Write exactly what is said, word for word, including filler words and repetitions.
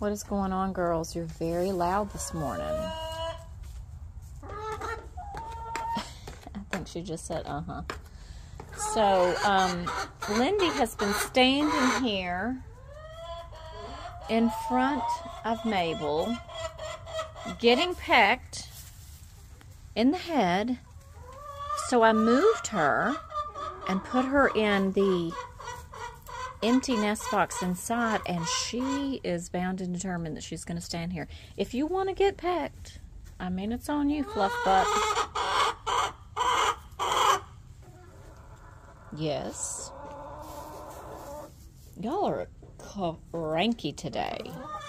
What is going on, girls? You're very loud this morning. I think she just said, uh-huh. So, um, Lindy has been standing here in front of Mabel, getting pecked in the head. So I moved her and put her in the empty nest box inside, and she is bound and determined that she's going to stand here. If you want to get pecked, I mean, it's on you, fluff butt. Yes. Y'all are cranky today.